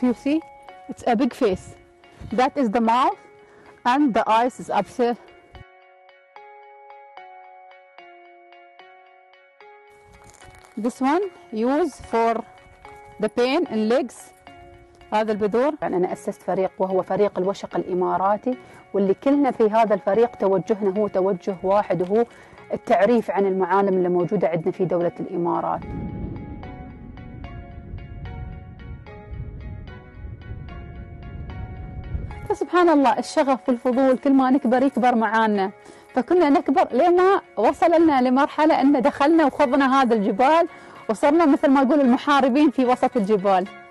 if you see, it's a big face. That is the mouth and the eyes is upstairs. This one used for the pain in legs. هذا البذور. أنا أسست فريق وهو فريق الوشق الإماراتي، واللي كلنا في هذا الفريق توجهنا هو توجه واحد، وهو التعريف عن المعالم اللي موجودة عندنا في دولة الإمارات. فسبحان الله الشغف والفضول كل ما نكبر يكبر معانا، فكنا نكبر لما وصل لنا لمرحلة أن دخلنا وخضنا هذا الجبال وصرنا مثل ما يقول المحاربين في وسط الجبال.